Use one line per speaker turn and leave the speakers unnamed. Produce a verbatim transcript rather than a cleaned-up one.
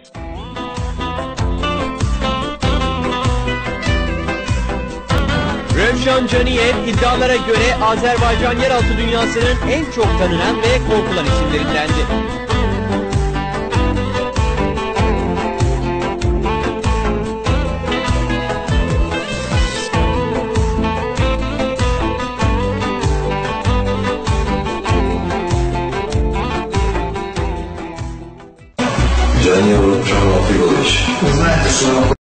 Rövşan Caniyev iddialara göre Azerbaycan yeraltı dünyasının en çok tanınan ve korkulan isimlerindendi.
Caniyev Rövşan Abdülkoviç.